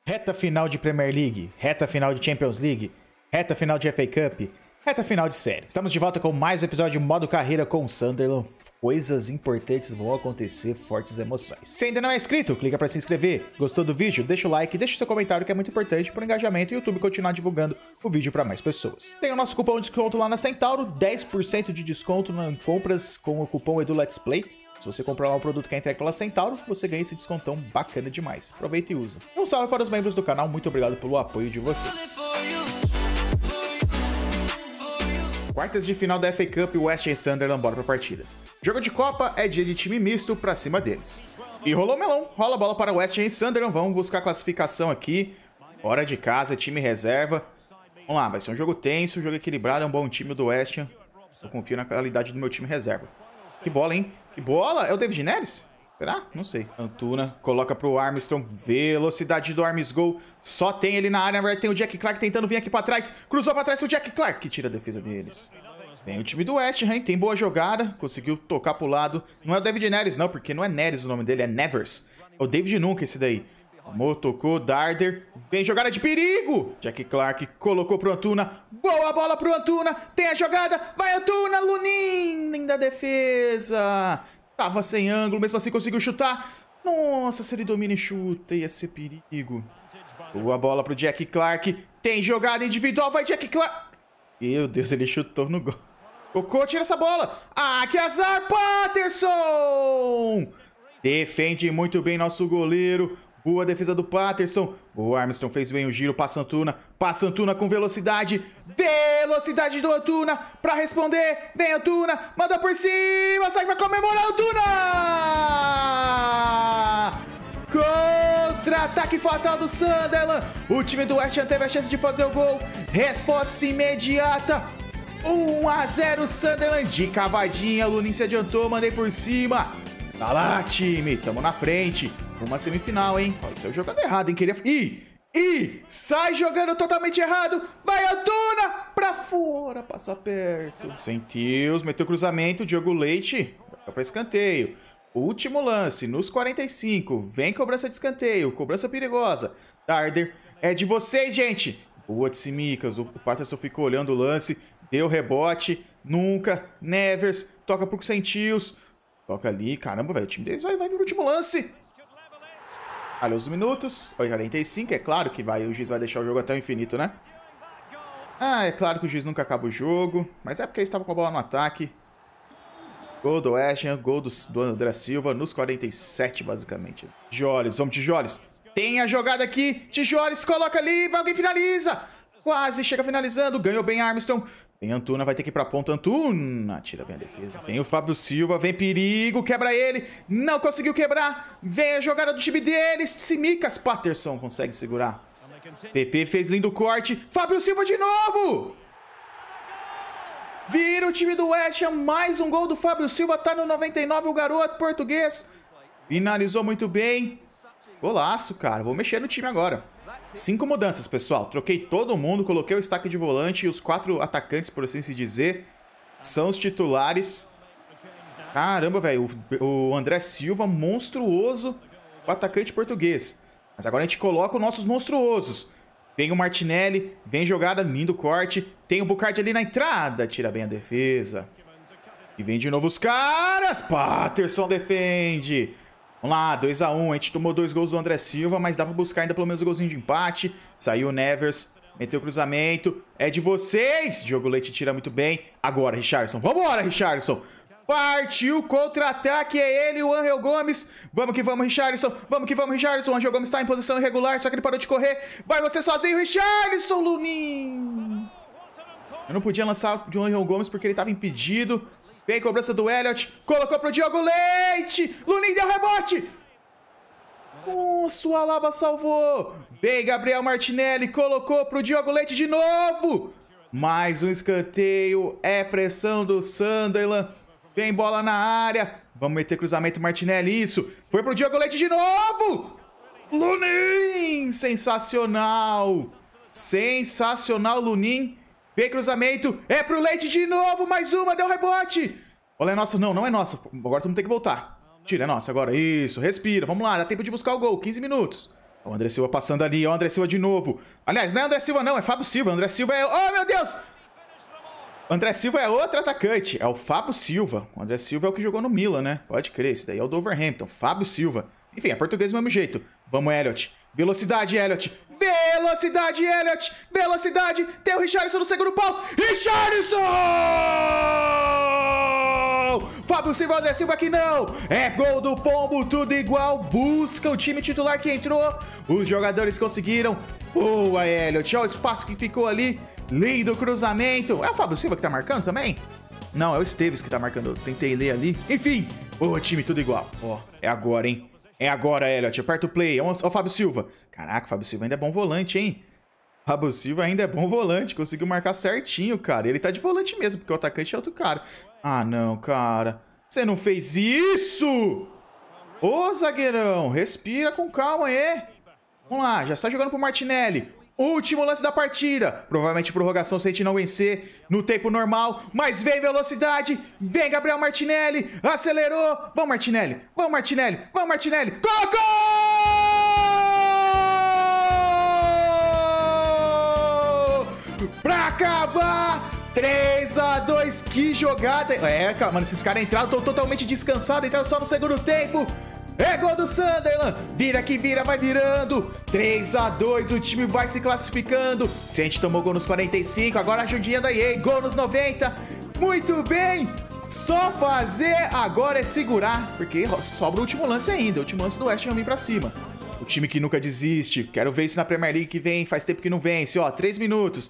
Reta final de Premier League, reta final de Champions League, reta final de FA Cup, reta final de série. Estamos de volta com mais um episódio de modo carreira com o Sunderland. Coisas importantes vão acontecer, fortes emoções. Se ainda não é inscrito, clica para se inscrever. Gostou do vídeo? Deixa o like, deixa o seu comentário que é muito importante para o engajamento e o YouTube continuar divulgando o vídeo para mais pessoas. Tem o nosso cupom de desconto lá na Centauro, 10% de desconto em compras com o cupom EduLetsPlay. Se você comprar lá um produto que é entregue pela Centauro, você ganha esse descontão bacana demais. Aproveita e usa. Um salve para os membros do canal, muito obrigado pelo apoio de vocês. Quartas de final da FA Cup, West Ham e Sunderland, bora pra partida. Jogo de Copa é dia de time misto pra cima deles. E rolou melão, rola a bola para West Ham e Sunderland, vamos buscar a classificação aqui. Hora de casa, time reserva. Vamos lá, vai ser um jogo tenso, um jogo equilibrado, é um bom time do West Ham. Eu confio na qualidade do meu time reserva. Que bola, hein? Que bola! É o David Neres? Será? Não sei. Antuna coloca pro Armstrong. Velocidade do Armsgold. Só tem ele na área. Na verdade, tem o Jack Clark tentando vir aqui pra trás. Cruzou pra trás o Jack Clark, que tira a defesa deles. Vem o time do West Ham. Tem boa jogada. Conseguiu tocar pro lado. Não é o David Neres, não, porque não é Neres o nome dele. É Nevers. É o David nunca esse daí. Amor, tocou. Darder. Vem jogada de perigo. Jack Clark colocou pro Antuna. Boa bola pro Antuna. Tem a jogada. Vai Antuna. Lunin. Linda defesa. Tava sem ângulo. Mesmo assim conseguiu chutar. Nossa, se ele domina e chuta, ia ser perigo. Boa bola pro Jack Clark. Tem jogada individual. Vai Jack Clark. Meu Deus, ele chutou no gol. Cocô, tira essa bola. Ah, que azar. Patterson. Defende muito bem nosso goleiro. Boa defesa do Patterson. O Armstrong fez bem o giro. Passa Antuna. Passa Antuna com velocidade. Velocidade do Antuna pra responder. Vem Antuna. Manda por cima. Sai pra comemorar Antuna. Contra-ataque fatal do Sunderland. O time do West Ham teve a chance de fazer o gol. Resposta imediata. 1-0 Sunderland. De cavadinha. Lunin se adiantou. Mandei por cima. Tá lá, time. Tamo na frente. Uma semifinal, hein? Olha, saiu jogando errado, hein? Queria... sai jogando totalmente errado. Vai, Antuna! Pra fora, passa perto. Sentiu, meteu cruzamento. Diogo Leite. Vai pra escanteio. Último lance, nos 45. Vem cobrança de escanteio. Cobrança perigosa. Darder. É de vocês, gente. Boa de Simicas. O Patterson ficou olhando o lance. Deu rebote. Nunca. Nevers. Toca pro Sentios. Toca ali. Caramba, velho. O time deles vai vir no último lance. Olha os minutos, 45, é claro que o juiz vai deixar o jogo até o infinito, né? Ah, é claro que o juiz nunca acaba o jogo, mas é porque ele estava com a bola no ataque. Gol do West Ham, gol do André Silva, nos 47, basicamente. Tijoles, vamos Tijoles. Tem a jogada aqui, Tijoles, coloca ali, vai alguém finaliza. Quase, chega finalizando, ganhou bem Armstrong. Vem Antuna, vai ter que ir pra ponta. Antuna, tira bem a defesa. Tem o Fábio Silva, vem perigo, quebra ele. Não conseguiu quebrar. Vem a jogada do time deles. Simicas, Patterson consegue segurar. PP fez lindo corte. Fábio Silva de novo. Vira o time do West Ham. Mais um gol do Fábio Silva. Tá no 99 o garoto português. Finalizou muito bem. Golaço, cara. Vou mexer no time agora. 5 mudanças, pessoal. Troquei todo mundo, coloquei o destaque de volante e os 4 atacantes, por assim se dizer, são os titulares. Caramba, velho. O André Silva, monstruoso, o atacante português. Mas agora a gente coloca os nossos monstruosos. Vem o Martinelli, vem jogada, lindo corte. Tem o Bucardi ali na entrada, tira bem a defesa. E vem de novo os caras. Patterson defende. Vamos lá, 2-1, a gente tomou 2 gols do André Silva, mas dá pra buscar ainda pelo menos um golzinho de empate. Saiu o Nevers, meteu o cruzamento. É de vocês! Diogo Leite tira muito bem. Agora, Richarlison. Vambora, Richarlison! Partiu, contra-ataque, é ele, o Angel Gomes. Vamos que vamos, Richarlison. Vamos que vamos, Richarlison. O Angel Gomes tá em posição irregular, só que ele parou de correr. Vai você sozinho, Richarlison, Lunin! Eu não podia lançar de Angel Gomes porque ele tava impedido. Vem cobrança do Elliot. Colocou pro Diogo Leite. Lunin deu rebote. Nossa, o Alaba salvou. Vem Gabriel Martinelli. Colocou pro Diogo Leite de novo. Mais um escanteio. É pressão do Sunderland. Vem bola na área. Vamos meter cruzamento Martinelli. Isso. Foi pro Diogo Leite de novo. Lunin. Sensacional. Sensacional, Lunin. Vem cruzamento, é pro Leite de novo, mais uma, deu rebote. Olha, é nossa, não é nossa, agora vamos ter que voltar. Tira, é nossa, agora, isso, respira, vamos lá, dá tempo de buscar o gol, 15 minutos. O André Silva passando ali, ó, o André Silva de novo. Aliás, não é André Silva não, é Fábio Silva. André Silva é... Oh, meu Deus! André Silva é outro atacante, é o Fábio Silva. O André Silva é o que jogou no Milan, né? Pode crer, esse daí é o do Wolverhampton, Fábio Silva. Enfim, é português do mesmo jeito. Vamos, Elliot. Velocidade, Elliot. Velocidade, Elliot. Velocidade. Tem o Richarlison no segundo pau. Richarlison! Fábio Silva, André Silva aqui não. É gol do Pombo, tudo igual. Busca o time titular que entrou. Os jogadores conseguiram. Boa, Elliot. Olha o espaço que ficou ali. Lindo cruzamento. É o Fábio Silva que tá marcando também? Não, é o Esteves que tá marcando. Eu tentei ler ali. Enfim. Boa, time, tudo igual. Ó, é agora, hein? É agora, Elliot. Aperta o play. Ó o Fábio Silva. Caraca, o Fábio Silva ainda é bom volante, hein? Fábio Silva ainda é bom volante. Conseguiu marcar certinho, cara. Ele tá de volante mesmo, porque o atacante é outro cara. Ah, não, cara. Você não fez isso! Ô, zagueirão. Respira com calma aí. Vamos lá. Já está jogando pro Martinelli. Último lance da partida. Provavelmente prorrogação se a gente não vencer no tempo normal. Mas vem velocidade. Vem Gabriel Martinelli. Acelerou. Vamos, Martinelli. Vamos, Martinelli. Vamos, Martinelli. Colocou! Pra acabar. 3-2. Que jogada. É, cara, mano. Esses caras entraram totalmente descansados. Entraram só no segundo tempo. É gol do Sunderland, vira que vira, vai virando, 3-2, o time vai se classificando. Se a gente tomou gol nos 45, agora a ajudinha da EA, gol nos 90, muito bem. Só fazer agora é segurar, porque sobra o último lance ainda, o último lance do West Ham vir pra cima. O time que nunca desiste, quero ver isso na Premier League que vem, faz tempo que não vence, ó, 3 minutos,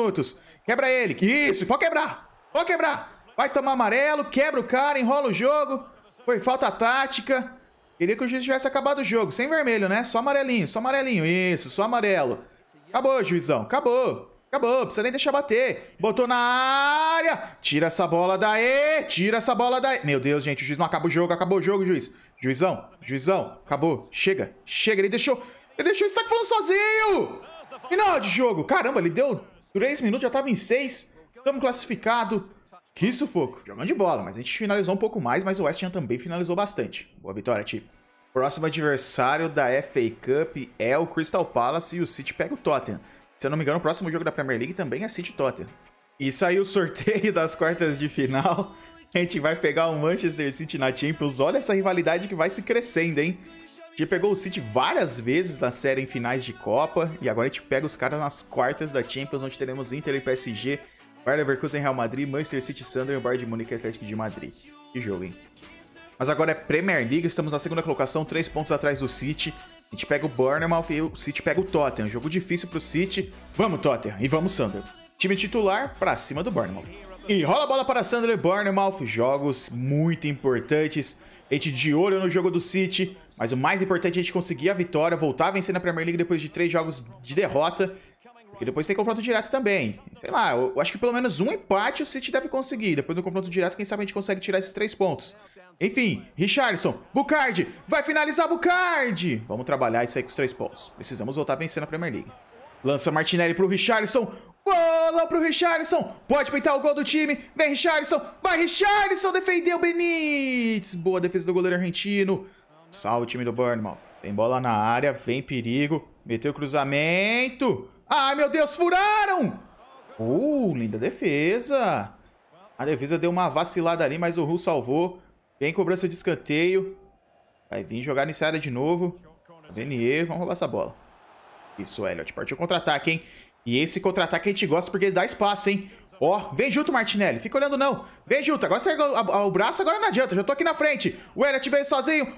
quebra ele, isso, pode quebrar, vai tomar amarelo, quebra o cara, enrola o jogo, foi falta tática. Queria que o juiz tivesse acabado o jogo. Sem vermelho, né? Só amarelinho. Isso, só amarelo. Acabou, juizão. Acabou. Precisa nem deixar bater. Botou na área. Tira essa bola daí. Meu Deus, gente. O juiz não acaba o jogo. Acabou o jogo, juiz. Juizão. Acabou. Chega. Ele deixou o destaque falando sozinho. Final de jogo. Caramba, ele deu 3 minutos. Já tava em 6. Estamos classificados. Que sufoco. Jogando de bola, mas a gente finalizou um pouco mais, mas o West Ham também finalizou bastante. Boa vitória, time. Próximo adversário da FA Cup é o Crystal Palace e o City pega o Tottenham. Se eu não me engano, o próximo jogo da Premier League também é City Tottenham. E saiu o sorteio das quartas de final. A gente vai pegar o Manchester City na Champions. Olha essa rivalidade que vai se crescendo, hein? A gente pegou o City várias vezes na série em finais de Copa. E agora a gente pega os caras nas quartas da Champions, onde teremos Inter e PSG, Bayer Leverkusen, Real Madrid, Manchester City, Sunderland e o Bayern de Munique e Atlético de Madrid. Que jogo, hein? Mas agora é Premier League, estamos na segunda colocação, 3 pontos atrás do City. A gente pega o Bournemouth e o City pega o Tottenham. Jogo difícil pro City. Vamos, Tottenham, e vamos, Sunderland. Time titular pra cima do Bournemouth. E rola a bola para Sunderland e Bournemouth. Jogos muito importantes. A gente de olho no jogo do City. Mas o mais importante é a gente conseguir a vitória, voltar a vencer na Premier League depois de 3 jogos de derrota. E depois tem confronto direto também. Sei lá, eu acho que pelo menos um empate o City deve conseguir. Depois do confronto direto, quem sabe a gente consegue tirar esses 3 pontos. Enfim, Richarlison, Bucardi, vai finalizar Bucardi! Vamos trabalhar e sair com os 3 pontos. Precisamos voltar a vencer na Premier League. Lança Martinelli pro Richarlison. Bola pro Richarlison. Pode peitar o gol do time. Vem Richarlison. Vai Richarlison, defendeu Benítez. Boa defesa do goleiro argentino. Salve o time do Bournemouth. Tem bola na área, vem perigo. Meteu o cruzamento. Ai, meu Deus, furaram! Linda defesa. A defesa deu uma vacilada ali, mas o Hull salvou. Vem cobrança de escanteio. Vai vir jogar nessa área de novo. Venier, vamos roubar essa bola. Isso, Elliot. Partiu contra-ataque, hein? E esse contra-ataque a gente gosta porque ele dá espaço, hein? Ó, vem junto, Martinelli. Fica olhando, não. Vem junto. Agora você o braço, agora não adianta. Já tô aqui na frente. O Elliot veio sozinho.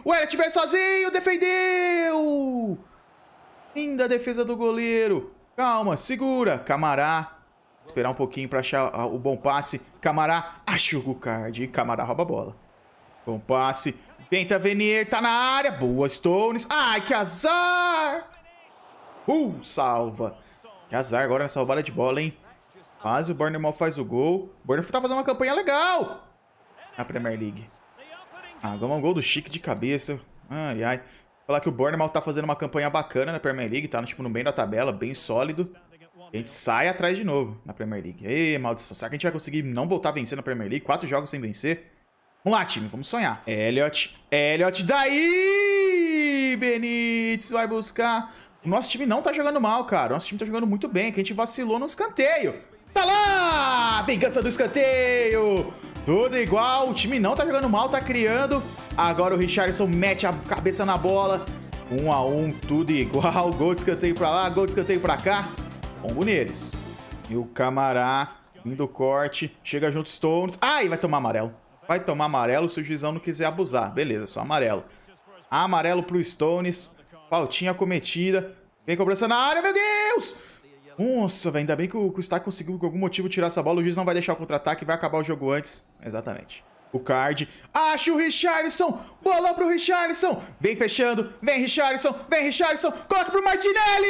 Defendeu! Linda defesa do goleiro. Calma, segura. Camará. Esperar um pouquinho pra achar o bom passe. Camará. Acha o Bucardi. Camará rouba a bola. Bom passe. Tenta Venier. Tá na área. Boa, Stones. Ai, que azar! Salva. Que azar agora nessa roubada de bola, hein? Quase o Bournemouth faz o gol. O Bournemouth tá fazendo uma campanha legal na Premier League. Vamos um gol do Chique de cabeça. Ai. Falar que o Bournemouth tá fazendo uma campanha bacana na Premier League. Tá tipo, no meio da tabela, bem sólido. A gente sai atrás de novo na Premier League. Ei, maldição. Será que a gente vai conseguir não voltar a vencer na Premier League? 4 jogos sem vencer. Vamos lá, time. Vamos sonhar. Elliot. Daí! Benítez vai buscar. O nosso time não tá jogando mal, cara. O nosso time tá jogando muito bem, que a gente vacilou no escanteio. Tá lá! Vingança do escanteio! Tudo igual, o time não tá jogando mal, tá criando. Agora o Richarlison mete a cabeça na bola. 1 a 1, tudo igual. Gol de escanteio pra lá, gol de escanteio pra cá. Pombo neles. E o Camará, indo corte, chega junto Stones. Ai, vai tomar amarelo. Vai tomar amarelo se o juizão não quiser abusar. Beleza, só amarelo. Amarelo pro Stones. Faltinha cometida. Vem cobrança na área, meu Deus! Nossa, velho, ainda bem que o Stark conseguiu por algum motivo tirar essa bola. O juiz não vai deixar o contra-ataque, vai acabar o jogo antes. Exatamente. O Card. Acha o Richarlison! Bolão pro Richarlison! Vem fechando, vem Richarlison, vem Richarlison! Coloca pro Martinelli!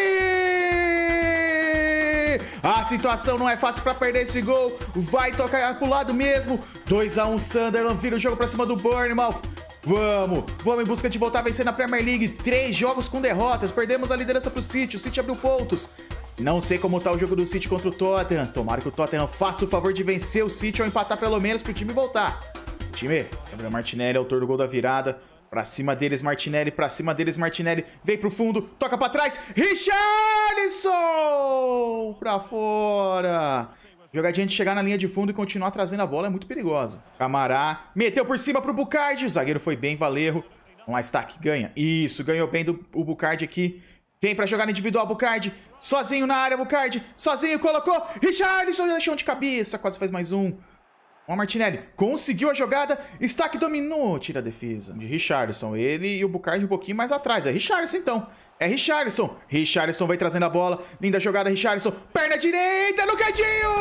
A situação não é fácil pra perder esse gol. Vai tocar pro lado mesmo. 2 a 1, Sunderland vira o jogo pra cima do Bournemouth. Vamos em busca de voltar a vencer na Premier League. 3 jogos com derrotas. Perdemos a liderança pro City. O City abriu pontos. Não sei como tá o jogo do City contra o Tottenham. Tomara que o Tottenham faça o favor de vencer o City ou empatar pelo menos pro time voltar. O time, Gabriel Martinelli, autor do gol da virada. Pra cima deles, Martinelli. Pra cima deles, Martinelli. Vem pro fundo, toca pra trás. Richarlison! Pra fora. Jogadinha de chegar na linha de fundo e continuar trazendo a bola é muito perigosa. Camará meteu por cima pro Bucardi. O zagueiro foi bem, Valerro. Vamos lá, Stack, ganha. Isso, ganhou bem o Bucardi aqui. Vem pra jogar individual, Bucardi. Sozinho na área, Bucardi. Sozinho, colocou. Richarlison deixou de cabeça. Quase faz mais um. Ó, Martinelli. Conseguiu a jogada. Stack dominou. Tira a defesa de Richarlison. Ele e o Bucardi um pouquinho mais atrás. É Richarlison, então. É Richarlison. Richarlison vai trazendo a bola. Linda jogada, Richarlison. Perna direita no cantinho.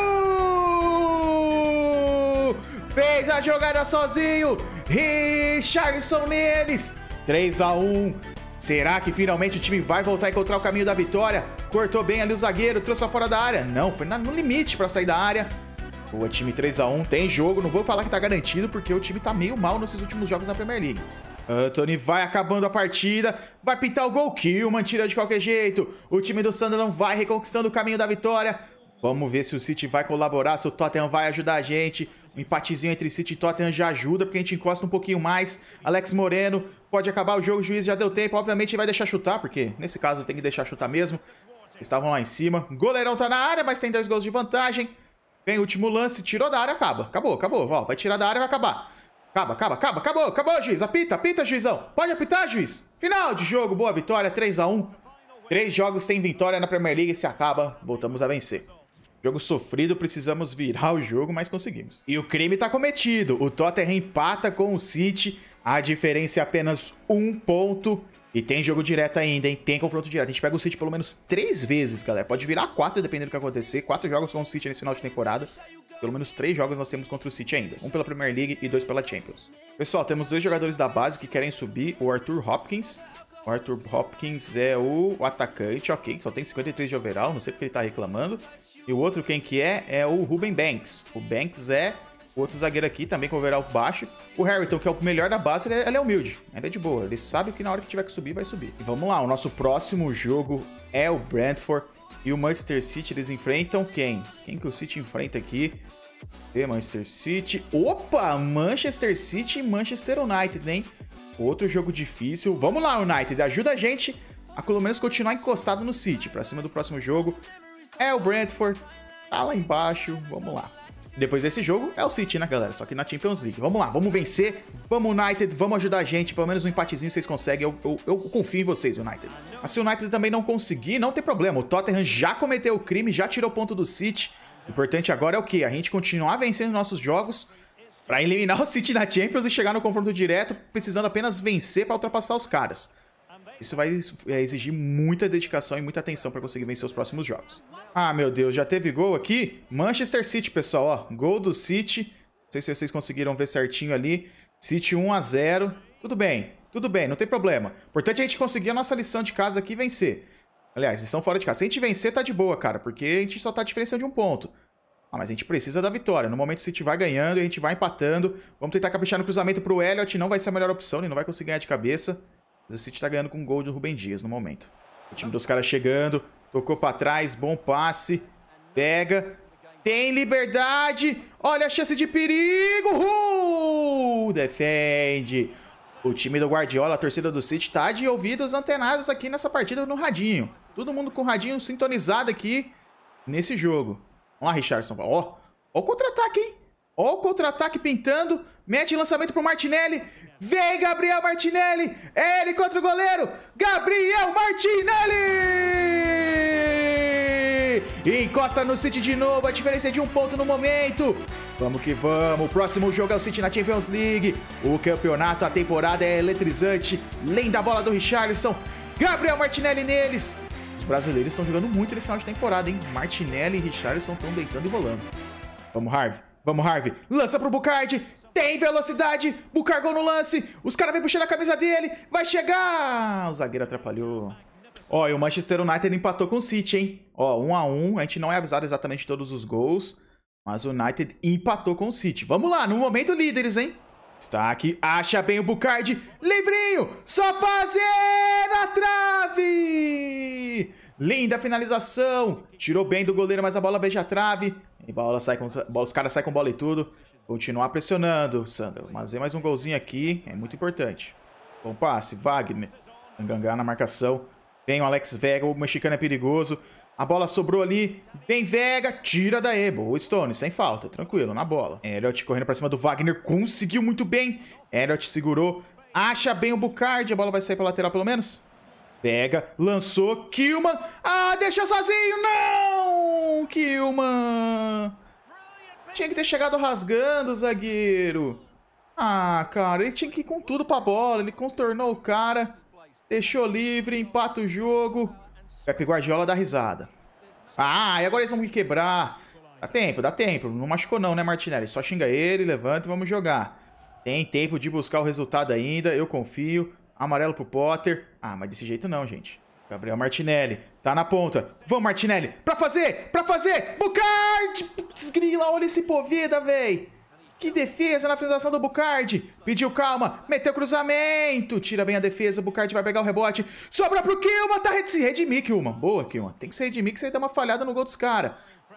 Fez a jogada sozinho. Richarlison neles. 3 a 1. Será que finalmente o time vai voltar a encontrar o caminho da vitória? Cortou bem ali o zagueiro, trouxe pra fora da área. Não, foi no limite pra sair da área. Boa, time 3 a 1, tem jogo. Não vou falar que tá garantido, porque o time tá meio mal nesses últimos jogos da Premier League. Anthony vai acabando a partida. Vai pintar o gol. Kilman tira de qualquer jeito. O time do Sunderland vai reconquistando o caminho da vitória. Vamos ver se o City vai colaborar, se o Tottenham vai ajudar a gente. Um empatezinho entre City e Tottenham já ajuda, porque a gente encosta um pouquinho mais. Alex Moreno, pode acabar o jogo, o juiz já deu tempo. Obviamente vai deixar chutar, porque nesse caso tem que deixar chutar mesmo. Estavam lá em cima. Goleirão tá na área, mas tem 2 gols de vantagem. Vem o último lance, tirou da área, acaba. Acabou. Ó, vai tirar da área e vai acabar. Acabou, juiz. Apita, juizão. Pode apitar, juiz. Final de jogo, boa vitória, 3 a 1. 3 jogos sem vitória na Premier League, se acaba, voltamos a vencer. Jogo sofrido, precisamos virar o jogo, mas conseguimos. E o crime tá cometido. O Tottenham empata com o City. A diferença é apenas 1 ponto. E tem jogo direto ainda, hein? Tem confronto direto. A gente pega o City pelo menos 3 vezes, galera. Pode virar 4, dependendo do que acontecer. 4 jogos com o City nesse final de temporada. Pelo menos 3 jogos nós temos contra o City ainda. 1 pela Premier League e 2 pela Champions. Pessoal, temos 2 jogadores da base que querem subir. O Arthur Hopkins. O Arthur Hopkins é o atacante, ok. Só tem 53 de overall, não sei porque ele tá reclamando. E o outro, quem que é? É o Ruben Banks. O Banks é o outro zagueiro aqui, também com overall baixo. O Harrington, que é o melhor da base, ele é humilde. Ele é de boa. Ele sabe que na hora que tiver que subir, vai subir. E vamos lá, o nosso próximo jogo é o Brentford e o Manchester City. Eles enfrentam quem? Quem que o City enfrenta aqui? Manchester City. Opa! Manchester City e Manchester United, hein? Outro jogo difícil. Vamos lá, United. Ajuda a gente a pelo menos continuar encostado no City. Pra cima do próximo jogo é o Brentford. Tá lá embaixo. Vamos lá. Depois desse jogo é o City, né, galera? Só que na Champions League. Vamos lá, vamos vencer. Vamos, United. Vamos ajudar a gente. Pelo menos um empatezinho vocês conseguem. Eu confio em vocês, United. Mas se o United também não conseguir, não tem problema. O Tottenham já cometeu o crime, já tirou ponto do City. O importante agora é o quê? A gente continuar vencendo nossos jogos pra eliminar o City na Champions e chegar no confronto direto, precisando apenas vencer pra ultrapassar os caras. Isso vai exigir muita dedicação e muita atenção pra conseguir vencer os próximos jogos. Ah, meu Deus, já teve gol aqui? Manchester City, pessoal, ó. Gol do City. Não sei se vocês conseguiram ver certinho ali. City 1 a 0. Tudo bem, não tem problema. Importante é a gente conseguir a nossa lição de casa aqui e vencer. Aliás, lição fora de casa. Se a gente vencer, tá de boa, cara, porque a gente só tá a diferença de 1 ponto. Ah, mas a gente precisa da vitória. No momento o City vai ganhando e a gente vai empatando. Vamos tentar caprichar no cruzamento pro Elliott. Não vai ser a melhor opção, ele não vai conseguir ganhar de cabeça. Mas o City tá ganhando com um gol do Ruben Dias no momento. O time dos caras chegando. Tocou pra trás, bom passe. Pega. Tem liberdade. Olha a chance de perigo. Defende. O time do Guardiola, a torcida do City, tá de ouvidos antenados aqui nessa partida no radinho. Todo mundo com o radinho sintonizado aqui nesse jogo. Vamos lá, Richarlison. Ó o contra-ataque, hein? Ó o contra-ataque pintando. Mete lançamento pro Martinelli. Vem, Gabriel Martinelli. Ele contra o goleiro. Gabriel Martinelli! Encosta no City de novo. A diferença é de 1 ponto no momento. Vamos que vamos. O próximo jogo é o City na Champions League. O campeonato, a temporada é eletrizante. Lenda a bola do Richarlison. Gabriel Martinelli neles. Os brasileiros estão jogando muito nesse final de temporada, hein? Martinelli e Richarlison estão deitando e rolando. Vamos, Harvey. Vamos, Harvey. Lança pro Bucardi. Tem velocidade. Bucargou no lance. Os caras vêm puxando a camisa dele. Vai chegar. O zagueiro atrapalhou. Ó, e o Manchester United empatou com o City, hein? Ó, 1 a 1. A gente não é avisado exatamente de todos os gols. Mas o United empatou com o City. Vamos lá, no momento líderes, hein? Está aqui, acha bem o Bucardi. Livrinho, só fazer na trave. Linda finalização. Tirou bem do goleiro, mas a bola beija a trave. E os caras saem com bola e tudo. Continuar pressionando, Sandro. Mas é mais um golzinho aqui, é muito importante. Bom passe, Wagner. Gangá na marcação. Vem o Alex Vega, o mexicano é perigoso. A bola sobrou ali. Vem Vega, tira daí. Boa, Stone, sem falta. Tranquilo, na bola. Elliot correndo pra cima do Wagner. Conseguiu muito bem. Elliot segurou. Acha bem o Bucardi. A bola vai sair pra lateral pelo menos. Pega, lançou. Kilman. Ah, deixou sozinho. Não! Kilman. Tinha que ter chegado rasgando o zagueiro. Ah, cara, ele tinha que ir com tudo pra bola. Ele contornou o cara. Deixou livre, empata o jogo. Pepe Guardiola dá risada. Ah, e agora eles vão me quebrar. Dá tempo, dá tempo. Não machucou não, né, Martinelli? Só xinga ele, levanta e vamos jogar. Tem tempo de buscar o resultado ainda, eu confio. Amarelo pro Potter. Ah, mas desse jeito não, gente. Gabriel Martinelli, tá na ponta. Vamos, Martinelli, pra fazer! Bucardi! Putz, grila, olha esse Poveda, véi. Que defesa na finalização do Bucardi. Pediu calma, meteu cruzamento. Tira bem a defesa, o Bucardi vai pegar o rebote. Sobra pro Kilman, tá redimir, Kilman. Boa, Kilman. Tem que ser redimir que você dá uma falhada no gol dos caras.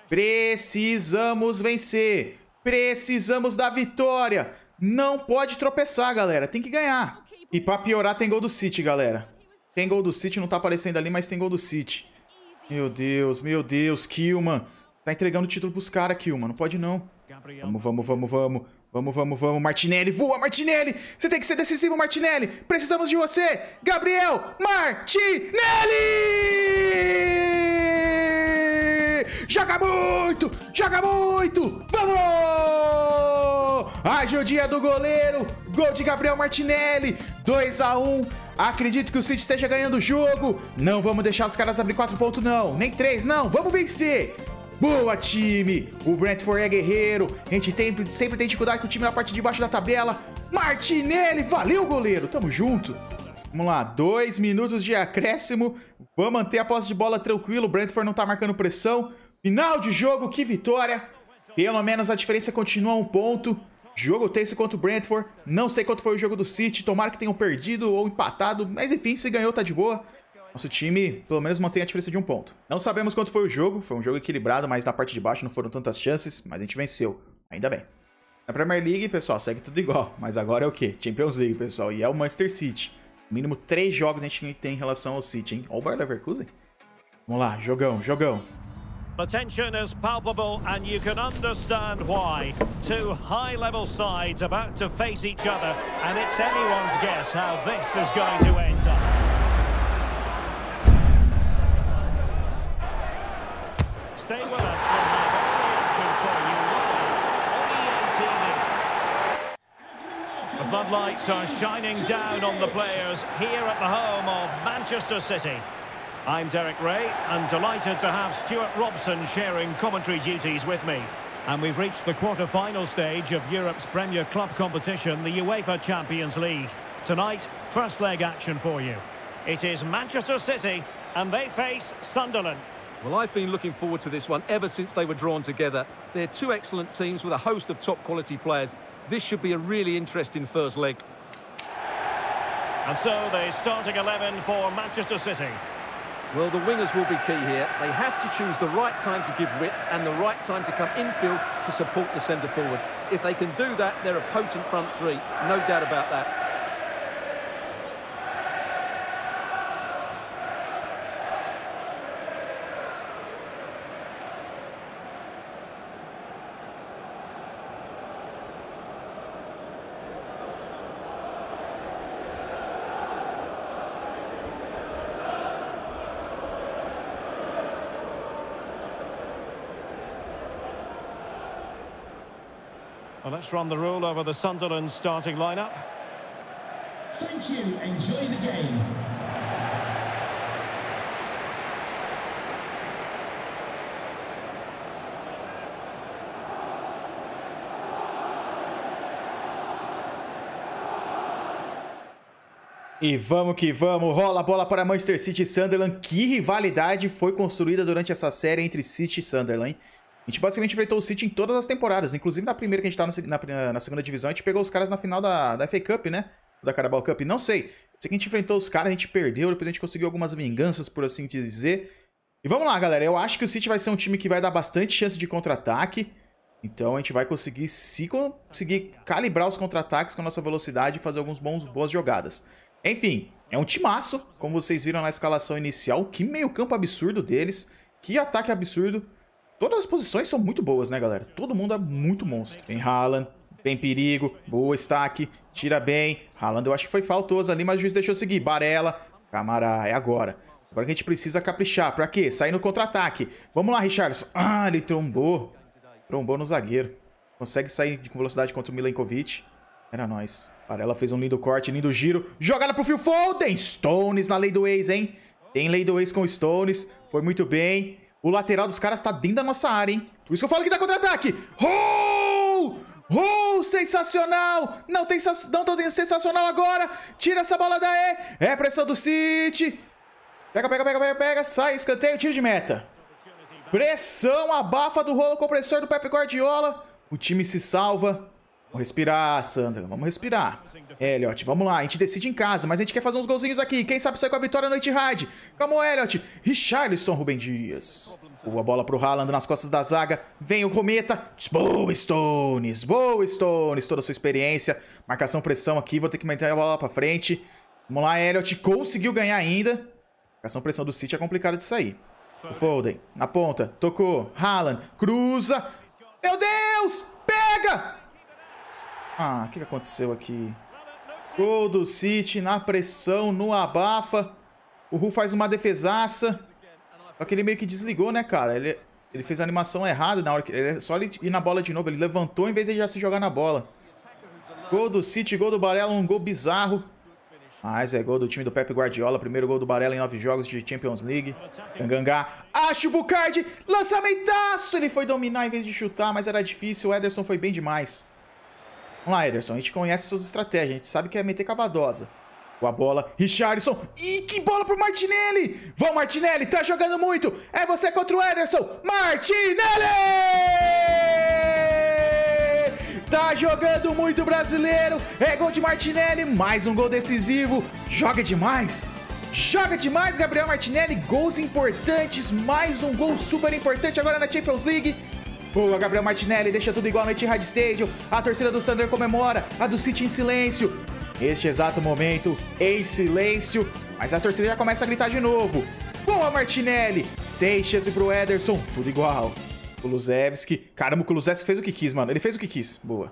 Precisamos vencer. Precisamos da vitória. Não pode tropeçar, galera. Tem que ganhar. E pra piorar, tem gol do City, galera. Tem gol do City, não tá aparecendo ali, mas tem gol do City. Meu Deus, Kilman. Tá entregando o título pros caras, Kilman. Não pode não. Vamos. Martinelli, voa, Martinelli. Você tem que ser decisivo, Martinelli. Precisamos de você. Gabriel Martinelli! Joga muito. Vamos! Ajudinha do goleiro. Gol de Gabriel Martinelli. 2 a 1. Acredito que o City esteja ganhando o jogo. Não vamos deixar os caras abrir 4 pontos, não. Nem 3, não. Vamos vencer. Boa, time! O Brentford é guerreiro. A gente sempre tem dificuldade com o time na parte de baixo da tabela. Martinelli, valeu, goleiro. Tamo junto. Vamos lá, 2 minutos de acréscimo. Vamos manter a posse de bola tranquilo. O Brentford não tá marcando pressão. Final de jogo, que vitória. Pelo menos a diferença continua a 1 ponto. Jogo tenso contra o Brentford. Não sei quanto foi o jogo do City. Tomara que tenham perdido ou empatado. Mas enfim, se ganhou, tá de boa. Nosso time, pelo menos, mantém a diferença de 1 ponto. Não sabemos quanto foi o jogo. Foi um jogo equilibrado, mas na parte de baixo não foram tantas chances. Mas a gente venceu. Ainda bem. Na Premier League, pessoal, segue tudo igual. Mas agora é o quê? Champions League, pessoal. E é o Manchester City. Mínimo 3 jogos a gente tem em relação ao City, hein? Olha o Bayer Leverkusen. Vamos lá, jogão. The tension is palpable and you can understand why. Two high-level sides about to face each other. And it's anyone's guess how this is going to end up. Stay with us. We'll have all the action for you. The floodlights are shining down on the players here at the home of Manchester City. I'm Derek Ray, and delighted to have Stuart Robson sharing commentary duties with me. And we've reached the quarter-final stage of Europe's Premier Club competition, the UEFA Champions League. Tonight, first leg action for you. It is Manchester City, and they face Sunderland. Well, I've been looking forward to this one ever since they were drawn together. They're two excellent teams with a host of top-quality players. This should be a really interesting first leg. And so, the starting 11 for Manchester City. Well, the wingers will be key here. They have to choose the right time to give width and the right time to come infield to support the centre-forward. If they can do that, they're a potent front three, no doubt about that. Well, let's run the rule over the Sunderland starting lineup. Thank you. Enjoy the game. E vamos que vamos, rola a bola para Manchester City e Sunderland. Que rivalidade foi construída durante essa série entre City e Sunderland, hein? A gente basicamente enfrentou o City em todas as temporadas, inclusive na primeira que a gente tá na segunda divisão, a gente pegou os caras na final da FA Cup, né? Da Carabao Cup, não sei. Sei que a gente enfrentou os caras, a gente perdeu, depois a gente conseguiu algumas vinganças, por assim dizer. E vamos lá, galera, eu acho que o City vai ser um time que vai dar bastante chance de contra-ataque. Então a gente vai conseguir, se conseguir calibrar os contra-ataques com a nossa velocidade e fazer boas jogadas. Enfim, é um timaço, como vocês viram na escalação inicial. Que meio campo absurdo deles, que ataque absurdo. Todas as posições são muito boas, né, galera? Todo mundo é muito monstro. Tem Haaland, tem perigo, boa Stack, tira bem. Haaland eu acho que foi faltoso ali, mas o juiz deixou seguir. Barella, Camará, é agora. Agora que a gente precisa caprichar. Pra quê? Sair no contra-ataque. Vamos lá, Richarlison. Ah, ele trombou. Trombou no zagueiro. Consegue sair com velocidade contra o Milenkovic. Era nóis. Barella fez um lindo corte, lindo giro. Jogada pro Phil Foden. Stones na lei do ex, hein? Tem lei do ex com o Stones. Foi muito bem. O lateral dos caras tá dentro da nossa área, hein? Por isso que eu falo que dá contra-ataque. Sensacional! Não tem sensacional agora. Tira essa bola daí. É pressão do City. Pega. Sai, escanteio, tiro de meta. Pressão, abafa do rolo compressor do Pep Guardiola. O time se salva. Vamos respirar, Sandra. Vamos respirar. Elliot, vamos lá. A gente decide em casa, mas a gente quer fazer uns golzinhos aqui. Quem sabe sair com a vitória no Etihad. Calma, Elliot. Richarlison, Rubem Dias. Boa bola pro Haaland nas costas da zaga. Vem o Cometa. Boa, Stones. Boa, Stones. Toda a sua experiência. Marcação, pressão aqui. Vou ter que meter a bola pra frente. Vamos lá, Elliot. Conseguiu ganhar ainda. Marcação, pressão do City é complicado de sair. O Foden. Na ponta. Tocou. Haaland. Cruza. Meu Deus! Pega! Ah, o que aconteceu aqui? Gol do City na pressão, no abafa. O Ru faz uma defesaça. Só que ele meio que desligou, né, cara? Ele fez a animação errada na hora que... É só ele ir na bola de novo. Ele levantou em vez de já se jogar na bola. Gol do City, gol do Barella, um gol bizarro. Mas é gol do time do Pep Guardiola. Primeiro gol do Barella em 9 jogos de Champions League. Gangangá. Acha o Bucardi. Lançamentaço. Ele foi dominar em vez de chutar, mas era difícil. O Ederson foi bem demais. Vamos lá, Ederson. A gente conhece suas estratégias. A gente sabe que é meter cavadosa. Boa bola. Richarlison. Ih, que bola pro Martinelli. Vamos, Martinelli. Tá jogando muito. É você contra o Ederson. Martinelli! Tá jogando muito, brasileiro. É gol de Martinelli. Mais um gol decisivo. Joga demais. Joga demais, Gabriel Martinelli. Gols importantes. Mais um gol super importante agora na Champions League. Boa, Gabriel Martinelli, deixa tudo igual no Etihad Stadium. A torcida do Sunderland comemora, a do City em silêncio. Neste exato momento, em silêncio, mas a torcida já começa a gritar de novo. Boa, Martinelli, 6 chances pro Ederson, tudo igual. Kulusevski, caramba, o Kulusevski fez o que quis, mano, ele fez o que quis. Boa,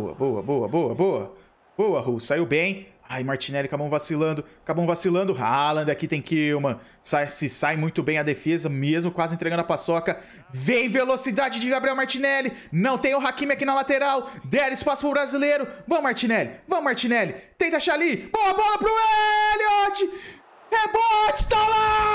boa, Ru, saiu bem. Ai, Martinelli, acabam vacilando. Haaland aqui tem Kilman. Sai muito bem a defesa, mesmo quase entregando a paçoca. Vem velocidade de Gabriel Martinelli. Não tem o Hakimi aqui na lateral. Der espaço pro brasileiro. Vamos, Martinelli. Tenta achar ali. Boa bola pro Elliot. Rebote, tá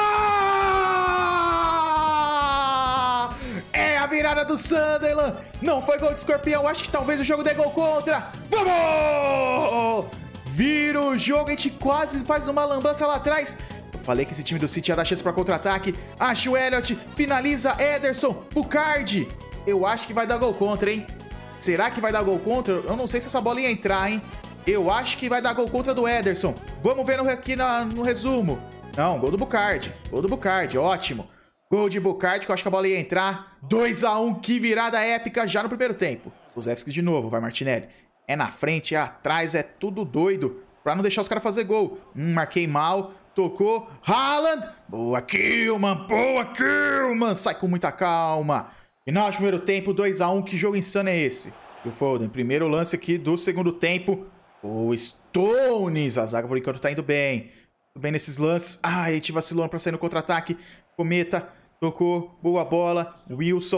lá! É a virada do Sunderland. Não foi gol de escorpião. Acho que talvez o jogo dê gol contra. Vamos! Vira o jogo, a gente quase faz uma lambança lá atrás. Eu falei que esse time do City ia dar chance pra contra-ataque. Acha o Elliot, finaliza Ederson, Bucardi. Eu acho que vai dar gol contra, hein? Será que vai dar gol contra? Eu não sei se essa bola ia entrar, hein? Eu acho que vai dar gol contra do Ederson. Vamos ver aqui no resumo. Não, gol do Bucardi, ótimo. Gol de Bucardi, que eu acho que a bola ia entrar. 2-1, que virada épica já no primeiro tempo. Kulusevski de novo, vai Martinelli. É na frente, é atrás, é tudo doido. Pra não deixar os caras fazer gol. Marquei mal. Tocou. Haaland. Boa, Kilman. Sai com muita calma. Final de primeiro tempo, 2-1. Que jogo insano é esse? E o Foden, primeiro lance aqui do segundo tempo. O Stones. A zaga por enquanto tá indo bem. Tudo bem nesses lances. Ah, a gente vacilou pra sair no contra-ataque. Cometa. Tocou. Boa bola. Wilson.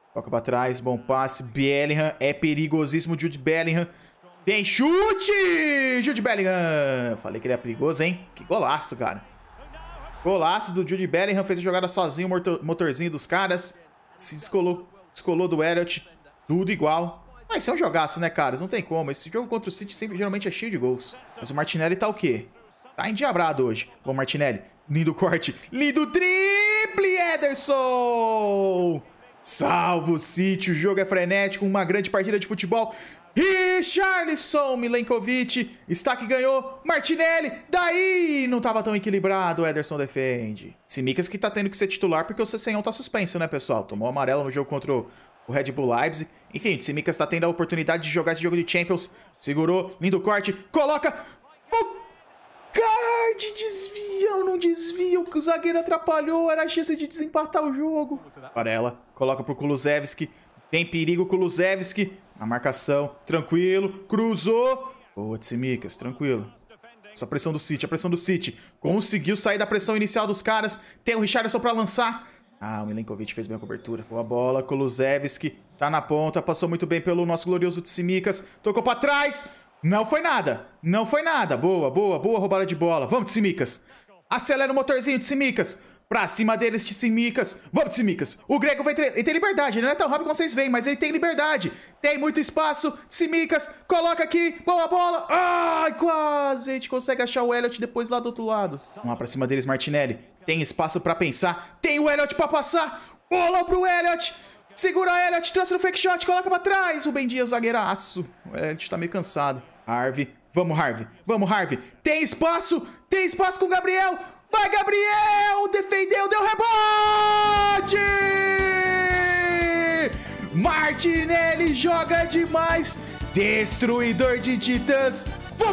Toca pra trás, bom passe. Bellingham, é perigosíssimo. Jude Bellingham. Tem chute! Jude Bellingham. Falei que ele é perigoso, hein? Que golaço, cara. Golaço do Jude Bellingham. Fez a jogada sozinho, o motorzinho dos caras. Se descolou do Elliott. Tudo igual. Vai ser um jogaço, né, caras? Não tem como. Esse jogo contra o City geralmente é cheio de gols. Mas o Martinelli tá o quê? Tá endiabrado hoje. Bom, Martinelli. Lindo corte. Lindo drible, Ederson! Salva o City. O jogo é frenético. Uma grande partida de futebol. Richarlison, Milenkovic. Está que ganhou. Martinelli. Daí não tava tão equilibrado. O Ederson defende. Tsimikas que tá tendo que ser titular porque o Sessegnon tá suspenso, né, pessoal? Tomou amarelo no jogo contra o Red Bull Leipzig. Enfim, o Tsimikas tá tendo a oportunidade de jogar esse jogo de Champions. Segurou. Lindo corte. Coloca. O Card desvia ou não desvia? O que o zagueiro atrapalhou. Era a chance de desempatar o jogo. Varela. Coloca pro Kulusevski. Tem perigo, Kulusevski. A marcação. Tranquilo. Cruzou. Boa, Tsimikas. Tranquilo. Essa pressão do City. A pressão do City. Conseguiu sair da pressão inicial dos caras. Tem o Richarlison pra lançar. Ah, o Milenkovic fez bem a cobertura. Boa bola. Kulusevski. Tá na ponta. Passou muito bem pelo nosso glorioso Tsimikas. Tocou pra trás. Não foi nada. Não foi nada. Boa, boa, boa roubada de bola. Vamos, Tsimikas. Acelera o motorzinho, Tsimikas. Pra cima deles, Tsimikas. Vamos, Tsimikas. O grego vai ele tem liberdade. Ele não é tão rápido como vocês veem, mas ele tem liberdade. Tem muito espaço. Tsimikas. Coloca aqui. Boa bola. Ai, quase. A gente consegue achar o Elliott depois lá do outro lado. Vamos lá pra cima deles, Martinelli. Tem espaço pra pensar. Tem o Elliott pra passar. Bola pro Elliott. Segura o Elliott. Trouxe no fake shot. Coloca pra trás. O Ben Dias, zagueiraço. O Elliott tá meio cansado. Harvey. Vamos, Harvey. Vamos, Harvey. Tem espaço. Tem espaço com o Gabriel. Vai, Gabriel! Defendeu, deu rebote! Martinelli joga demais. Destruidor de titãs.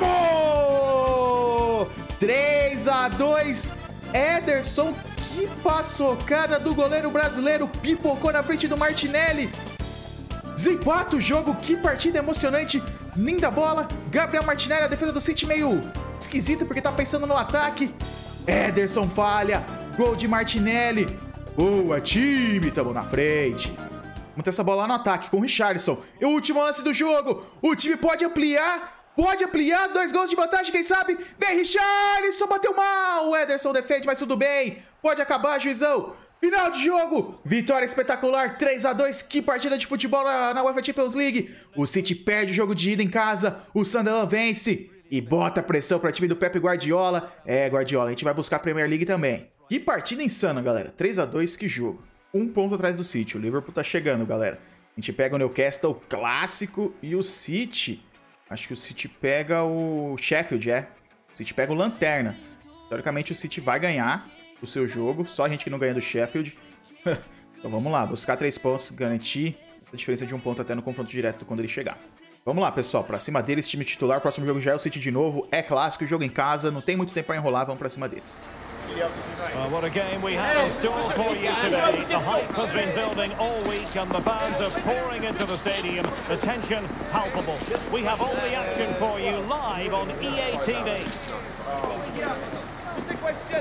Vamos! 3-2. Ederson, que paçocada do goleiro brasileiro. Pipocou na frente do Martinelli. Desempata o jogo. Que partida emocionante. Linda bola. Gabriel Martinelli, a defesa do City meio esquisita porque tá pensando no ataque. Ederson falha. Gol de Martinelli. Boa, time. Tamo na frente. Vamos ter essa bola lá no ataque com o Richarlison. E o último lance do jogo. O time pode ampliar. Pode ampliar. 2 gols de vantagem, quem sabe? Vem, Richarlison. Bateu mal. O Ederson defende, mas tudo bem. Pode acabar, juizão. Final de jogo. Vitória espetacular. 3-2. Que partida de futebol na UEFA Champions League. O City perde o jogo de ida em casa. O Sunderland vence. E bota pressão para o time do Pep Guardiola. É, Guardiola, a gente vai buscar a Premier League também. Que partida insana, galera. 3-2, que jogo. 1 ponto atrás do City. O Liverpool tá chegando, galera. A gente pega o Newcastle clássico e o City. Acho que o City pega o Sheffield, é. O City pega o Lanterna. Teoricamente o City vai ganhar o seu jogo. Só a gente que não ganha do Sheffield. Então vamos lá, buscar 3 pontos, garantir essa diferença de 1 ponto até no confronto direto quando ele chegar. Vamos lá, pessoal, pra cima deles, time titular, próximo jogo já é o City de novo, é clássico, jogo em casa, não tem muito tempo pra enrolar, vamos pra cima deles. What a game we have in store for you today. The hype has been building all week and the fans are pouring into the stadium. The tension palpable. We have all the action for you live on EA TV. Just a question.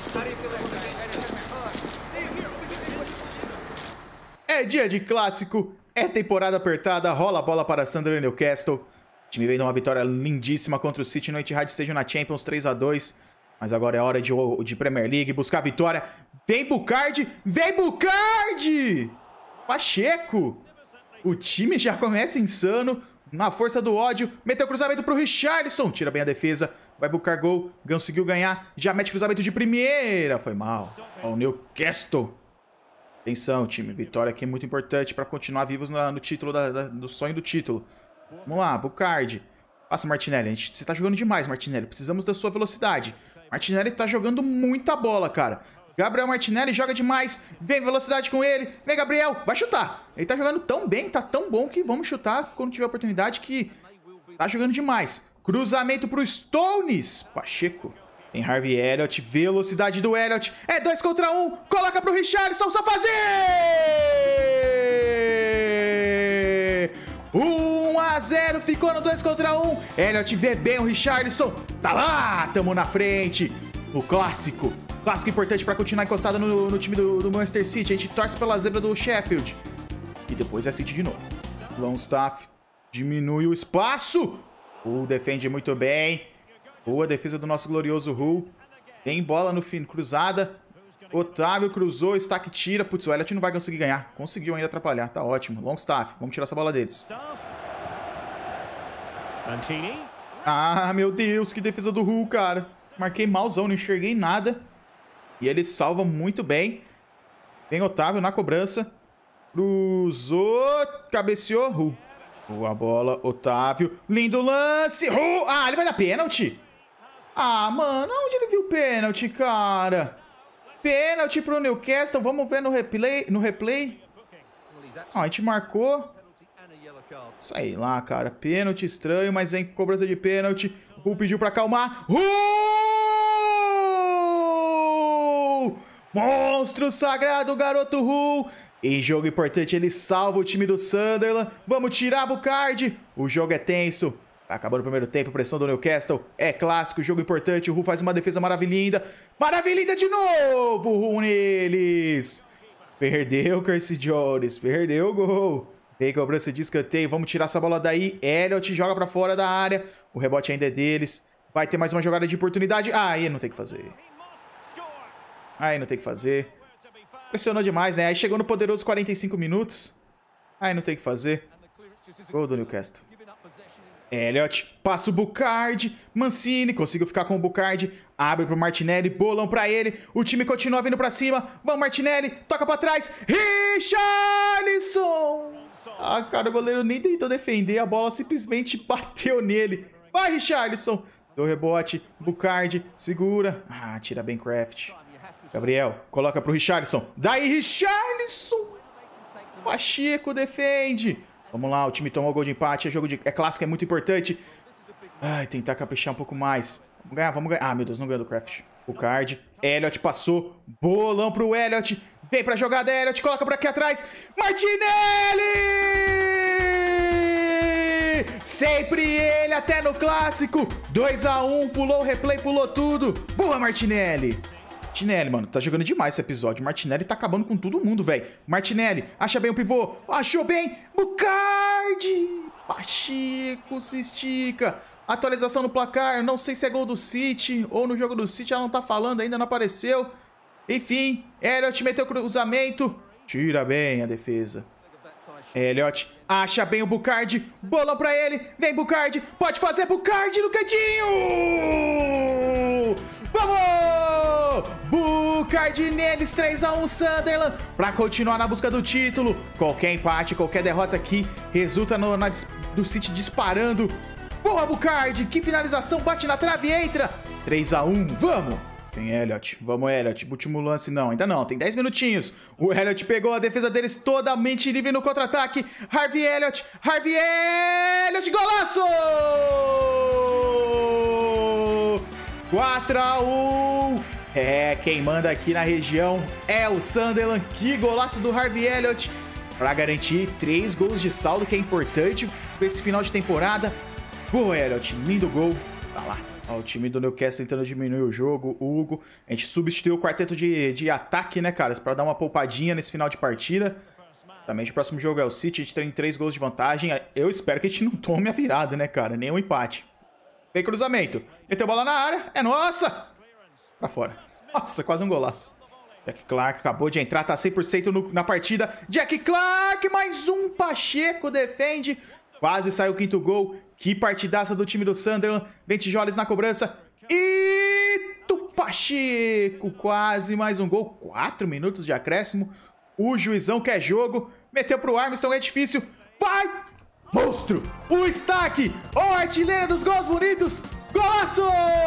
É dia de clássico, é temporada apertada, rola a bola para Sunderland e Newcastle. O time veio de uma vitória lindíssima contra o City no Etihad Stadium na Champions, 3-2. Mas agora é hora de Premier League, buscar a vitória. Vem Bucard! Vem Bucard! Pacheco! O time já começa insano, na força do ódio. Meteu cruzamento pro Richarlison, tira bem a defesa. Vai Bucard, gol, conseguiu ganhar. Já mete cruzamento de primeira, foi mal. Ó, o Newcastle. Atenção, time. Vitória aqui é muito importante para continuar vivos no título, do sonho do título. Vamos lá, Bucard. Passa, Martinelli. Você tá jogando demais, Martinelli. Precisamos da sua velocidade. Martinelli tá jogando muita bola, cara. Gabriel Martinelli joga demais. Vem velocidade com ele. Vem, Gabriel. Vai chutar. Ele tá jogando tão bem, tá tão bom que vamos chutar quando tiver oportunidade, que tá jogando demais. Cruzamento pro Stones. Pacheco. Tem Harvey Elliott, velocidade do Elliott. É 2 contra 1. Coloca pro Richarlison, só fazer! 1-0, ficou no 2 contra 1. Elliott vê bem o Richarlison. Tá lá, tamo na frente. O clássico. Clássico importante pra continuar encostado no time do Manchester City. A gente torce pela zebra do Sheffield. E depois é City de novo. Longstaff diminui o espaço. Hull defende muito bem. Boa defesa do nosso glorioso Hull. Tem bola no fim, cruzada. Otávio cruzou, Stack tira. Putz, o Elliott não vai conseguir ganhar. Conseguiu ainda atrapalhar, tá ótimo. Longstaff, vamos tirar essa bola deles. Ah, meu Deus, que defesa do Hull, cara. Marquei malzão, não enxerguei nada. E ele salva muito bem. Vem Otávio na cobrança. Cruzou, cabeceou, Hull. Boa bola, Otávio. Lindo lance, Hull. Ah, ele vai dar pênalti? Ah, mano, onde ele viu pênalti, cara? Pênalti pro Newcastle, vamos ver no replay. Ó, a gente marcou. Sei lá, cara, pênalti estranho, mas vem cobrança de pênalti. O Hull pediu pra acalmar. Hull! Monstro sagrado, garoto Hull. Em jogo importante, ele salva o time do Sunderland. Vamos tirar Bucard. O jogo é tenso. Tá acabando o primeiro tempo, pressão do Newcastle. É clássico, jogo importante. O Hull faz uma defesa maravilhinda. Maravilhinda de novo, Hull neles. Perdeu o Curse Jones. Perdeu o gol. Vem cobrança de escanteio. Vamos tirar essa bola daí. Elliott joga pra fora da área. O rebote ainda é deles. Vai ter mais uma jogada de oportunidade. Aí não tem o que fazer. Aí não tem o que fazer. Pressionou demais, né? Aí chegou no poderoso 45 minutos. Aí não tem o que fazer. Gol do Newcastle. Elliott, passa o Bucard. Mancini, conseguiu ficar com o Bucard. Abre pro Martinelli, bolão pra ele. O time continua vindo pra cima. Vamos, Martinelli, toca pra trás. Richarlison! Ah, cara, o goleiro nem tentou defender. A bola simplesmente bateu nele. Vai, Richarlison! Deu rebote, Bucard, segura. Ah, tira bem Craft. Gabriel, coloca pro Richarlison. Daí, Richarlison! Pacheco defende. Vamos lá, o time tomou o gol de empate. É clássico, é muito importante. Ai, tentar caprichar um pouco mais. Vamos ganhar, vamos ganhar. Ah, meu Deus, não ganhou do Craft. O card. Elliott passou. Bolão pro Elliott. Vem pra jogada, Elliott. Coloca por aqui atrás. Martinelli! Sempre ele, até no clássico. 2-1, pulou o replay, pulou tudo. Boa, Martinelli. Martinelli, mano, tá jogando demais esse episódio. Martinelli tá acabando com todo mundo, velho. Martinelli, acha bem o pivô. Achou bem. Bucard. Pacheco se estica. Atualização no placar. Não sei se é gol do City ou no jogo do City. Ela não tá falando, ainda não apareceu. Enfim, Elliott meteu cruzamento. Tira bem a defesa. Elliott acha bem o Bucard. Bolão pra ele. Vem, Bucard. Pode fazer, Bucard no cantinho. Vamos! Bucard neles, 3-1 Sunderland, pra continuar na busca do título. Qualquer empate, qualquer derrota aqui resulta do City disparando. Boa, Bucard, que finalização, bate na trave e entra. 3-1, vamos. Tem Elliott, vamos Elliott, último lance não, ainda não, tem 10 minutinhos. O Elliott pegou a defesa deles totalmente livre no contra-ataque. Harvey Elliott, golaço! 4-1. É, quem manda aqui na região é o Sunderland. Que golaço do Harvey Elliott para garantir 3 gols de saldo, que é importante para esse final de temporada. Boa, Elliott, lindo gol. Tá lá. Ó, o time do Newcastle tentando diminuir o jogo. O Hugo, a gente substituiu o quarteto de ataque, né, caras, para dar uma poupadinha nesse final de partida. Também o próximo jogo é o City, a gente tem 3 gols de vantagem. Eu espero que a gente não tome a virada, né, cara, nem um empate. Vem cruzamento. Meteu bola na área. É nossa! Pra fora. Nossa, quase um golaço. Jack Clark acabou de entrar, tá 100% na partida. Jack Clark, mais um. Pacheco defende. Quase saiu o 5º gol. Que partidaça do time do Sunderland. Vem Tijoles na cobrança. E do Pacheco. Quase mais um gol. 4 minutos de acréscimo. O juizão quer jogo. Meteu pro Armstrong, é difícil. Vai! Monstro! O Stack! O artilheiro dos gols bonitos! Golaço!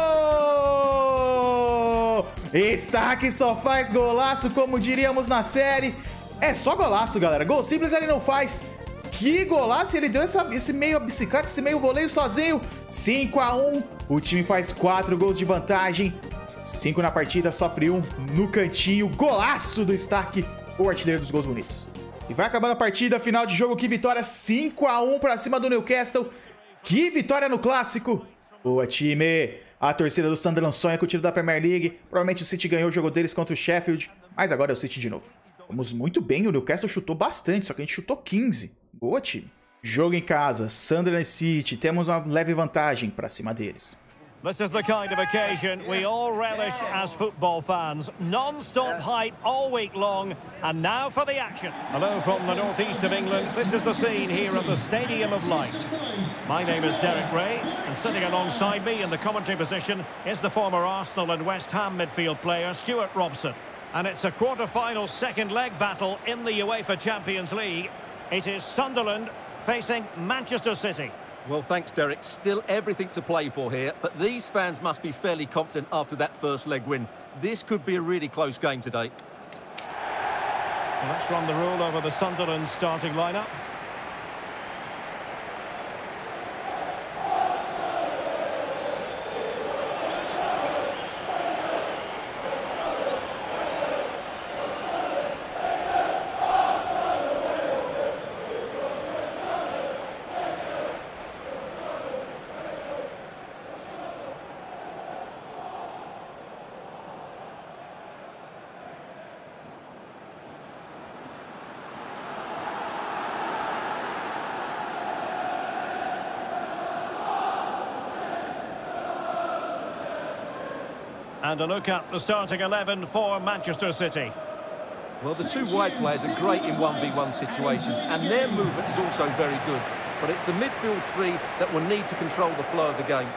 Stack só faz golaço, como diríamos na série. É só golaço, galera. Gol simples ele não faz. Que golaço! Ele deu esse meio bicicleta, esse meio voleio sozinho. 5-1. O time faz 4 gols de vantagem. 5 na partida, sofre 1 no cantinho. Golaço do Stack, o artilheiro dos gols bonitos. E vai acabando a partida, final de jogo, que vitória, 5-1 pra cima do Newcastle. Que vitória no clássico. Boa, time. A torcida do Sunderland sonha com o título da Premier League. Provavelmente o City ganhou o jogo deles contra o Sheffield, mas agora é o City de novo. Vamos muito bem, o Newcastle chutou bastante, só que a gente chutou 15. Boa, time. Jogo em casa, Sunderland City, temos uma leve vantagem pra cima deles. This is the kind of occasion we all relish as football fans. Non-stop hype all week long, and now for the action. Hello from the northeast of England. This is the scene here at the Stadium of Light. My name is Derek Ray, and sitting alongside me in the commentary position is the former Arsenal and West Ham midfield player Stuart Robson. And it's a quarter-final second leg battle in the UEFA Champions League. It is Sunderland facing Manchester City. Well, thanks, Derek. Still everything to play for here, but these fans must be fairly confident after that first leg win. This could be a really close game today. Well, let's run the rule over the Sunderland starting lineup. And a look at the starting 11 for Manchester City. Well, the two wide players are great in 1v1 situations, and their movement is also very good. But it's the midfield three that will need to control the flow of the game.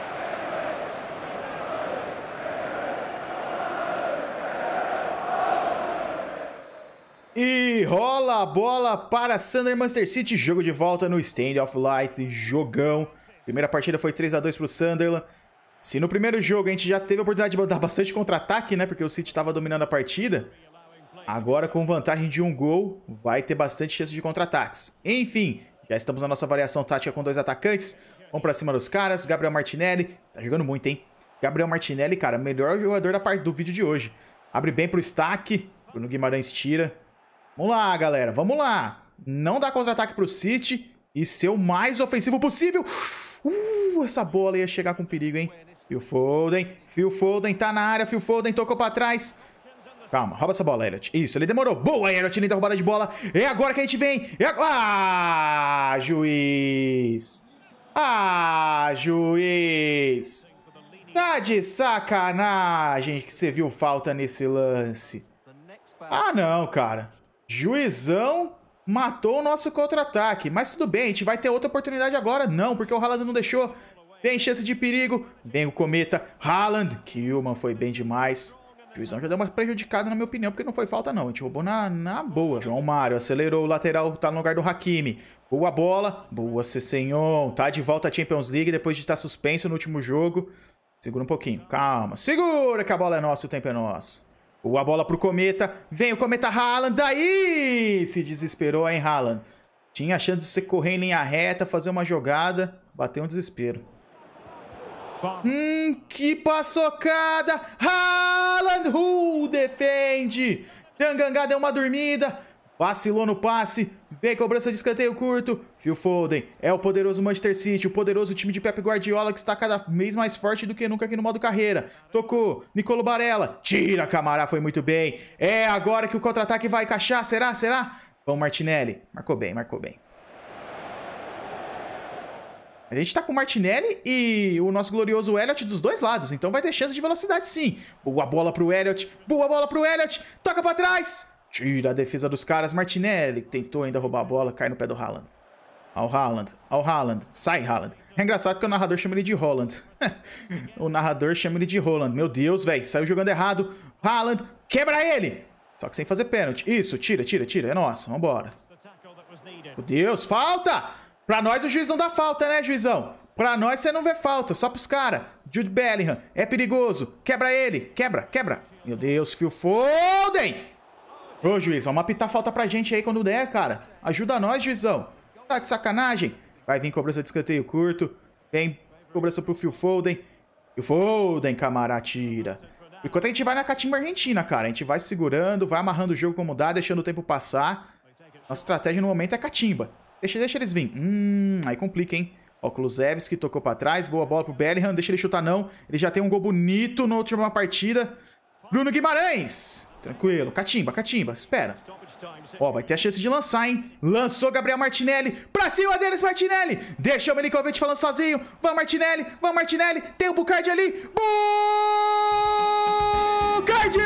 E rola a bola para Sunderland Manchester City. Jogo de volta no Stand of Light. Jogão. Primeira partida foi 3-2 para o Sunderland. Se no primeiro jogo a gente já teve a oportunidade de dar bastante contra-ataque, né? Porque o City estava dominando a partida. Agora, com vantagem de um gol, vai ter bastante chance de contra-ataques. Enfim, já estamos na nossa variação tática com dois atacantes. Vamos pra cima dos caras. Gabriel Martinelli. Tá jogando muito, hein? Gabriel Martinelli, cara, melhor jogador da parte do vídeo de hoje. Abre bem pro Stack. Bruno Guimarães tira. Vamos lá, galera. Vamos lá. Não dá contra-ataque pro City. E ser o mais ofensivo possível. Essa bola ia chegar com perigo, hein? Phil Foden tá na área, Phil Foden tocou pra trás. Calma, rouba essa bola, Elliot. Isso, ele demorou. Boa, Elliot, linda roubada de bola. É agora que a gente vem. Ah, juiz. Ah, juiz. Tá de sacanagem que você viu falta nesse lance. Ah, não, cara. Juizão matou o nosso contra-ataque. Mas tudo bem, a gente vai ter outra oportunidade agora. Não, porque o Haaland não deixou. Tem chance de perigo. Vem o Cometa. Haaland. Kilman foi bem demais. O juizão já deu uma prejudicada, na minha opinião, porque não foi falta, não. A gente roubou na boa. João Mário acelerou o lateral. Tá no lugar do Hakimi. Boa bola. Boa, Cessenhon. Tá de volta à Champions League depois de estar suspenso no último jogo. Segura um pouquinho. Calma. Segura que a bola é nossa e o tempo é nosso. Boa bola pro Cometa. Vem o Cometa Haaland. Daí! Se desesperou, hein, Haaland. Tinha a chance de você correr em linha reta, fazer uma jogada. Bateu um desespero. Que paçocada! Haaland! Defende! Tangangá deu uma dormida. Vacilou no passe. Vem cobrança de escanteio curto. Phil Foden. É o poderoso Manchester City. O poderoso time de Pep Guardiola que está cada vez mais forte do que nunca aqui no modo carreira. Tocou. Nicolo Barella. Tira, Camará. Foi muito bem. É agora que o contra-ataque vai encaixar. Será? Será? Vamos, Martinelli. Marcou bem, marcou bem. A gente tá com o Martinelli e o nosso glorioso Elliot dos dois lados. Então vai ter chance de velocidade, sim. Boa bola pro Elliot. Boa bola pro Elliot. Toca pra trás. Tira a defesa dos caras. Martinelli tentou ainda roubar a bola. Cai no pé do Haaland. Ao Haaland. Ao Haaland. Sai, Haaland. É engraçado porque o narrador chama ele de Holland. O narrador chama ele de Holland. Meu Deus, velho. Saiu jogando errado. Haaland. Quebra ele. Só que sem fazer pênalti. Isso. Tira, tira, tira. É nossa. Vambora. Meu Deus. Falta. Pra nós o juiz não dá falta, né, juizão? Pra nós você não vê falta, só pros caras. Jude Bellingham, é perigoso. Quebra ele, quebra, quebra. Meu Deus, Phil Foden! Ô, juiz, vamos apitar falta pra gente aí quando der, cara. Ajuda nós, juizão. Tá de sacanagem? Vai vir cobrança de escanteio curto. Vem cobrança pro Phil Foden. Phil Foden, camarada, tira. Enquanto a gente vai na catimba argentina, cara. A gente vai segurando, vai amarrando o jogo como dá, deixando o tempo passar. Nossa estratégia no momento é catimba. Deixa eles vir. Aí complica, hein? Ó, o Kulusevski tocou pra trás. Boa bola pro Bellingham. Deixa ele chutar, não. Ele já tem um gol bonito na última partida. Bruno Guimarães. Tranquilo. Catimba, catimba. Espera. Ó, vai ter a chance de lançar, hein? Lançou Gabriel Martinelli. Pra cima deles, Martinelli. Deixa o Milinkovic falando sozinho. Vamos, Martinelli. Vamos, Martinelli. Tem o Bucardi ali. Bucardi!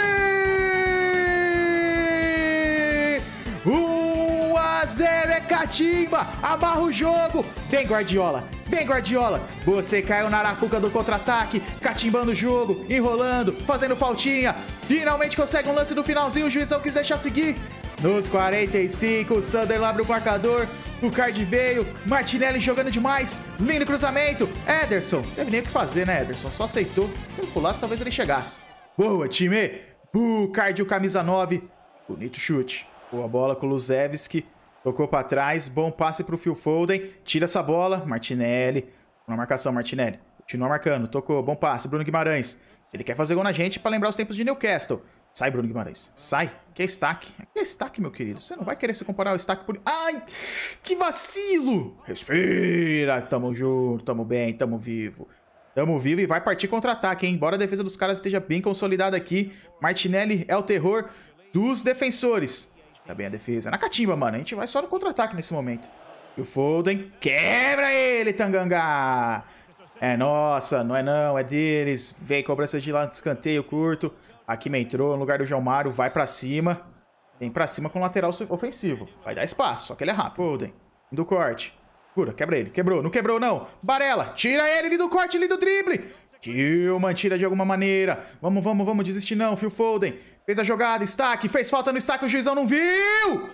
1-0 é catimba. Amarra o jogo. Vem, Guardiola. Vem, Guardiola. Você caiu na arapuca do contra-ataque, catimbando o jogo, enrolando, fazendo faltinha. Finalmente consegue um lance no finalzinho. O juizão quis deixar seguir. Nos 45, o Sander abre o marcador. O Card veio. Martinelli jogando demais. Lindo cruzamento. Ederson. Não teve nem o que fazer, né, Ederson? Só aceitou. Se ele pulasse, talvez ele chegasse. Boa, time. O Card, o camisa 9. Bonito chute. Boa bola com o Luzevski. Tocou pra trás. Bom passe pro Phil Foden. Tira essa bola. Martinelli. Na marcação, Martinelli. Continua marcando. Tocou. Bom passe. Bruno Guimarães. Ele quer fazer gol na gente pra lembrar os tempos de Newcastle. Sai, Bruno Guimarães. Sai. Que é Stack. Que é Stack, meu querido. Você não vai querer se comparar ao Stack por... Ai! Que vacilo! Respira. Tamo junto. Tamo bem. Tamo vivo. Tamo vivo e vai partir contra-ataque, hein? Embora a defesa dos caras esteja bem consolidada aqui. Martinelli é o terror dos defensores. Tá bem a defesa. Na catimba, mano. A gente vai só no contra-ataque nesse momento. E o Foden quebra ele, Tanganga. É nossa, não é não, é deles. Vem, cobrança de lá, escanteio curto. Aqui me entrou no lugar do João Mário, vai pra cima. Vem pra cima com o lateral ofensivo. Vai dar espaço, só que ele é rápido. Foden, do corte. Cura, quebra ele. Quebrou, não quebrou não. Barella, tira ele do corte, ali do drible. Tillman tira de alguma maneira. Vamos desistir não, Phil Foden. Fez a jogada, Stack, fez falta no Stack, o juizão não viu.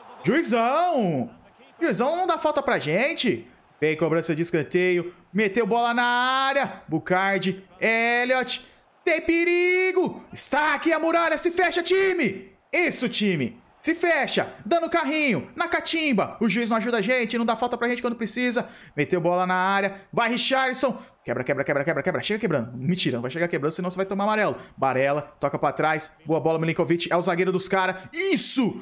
Juizão não dá falta pra gente. Vem, cobrança de escanteio. Meteu bola na área. Bucardi, Elliot. Tem perigo. Está aqui a muralha. Se fecha, time. Isso, time. Se fecha. Dando carrinho. Na catimba. O juiz não ajuda a gente. Não dá falta pra gente quando precisa. Meteu bola na área. Vai, Richarlison. Quebra. Chega quebrando. Mentira, não vai chegar quebrando, senão você vai tomar amarelo. Barella. Toca pra trás. Boa bola, Milinkovic. É o zagueiro dos caras. Isso.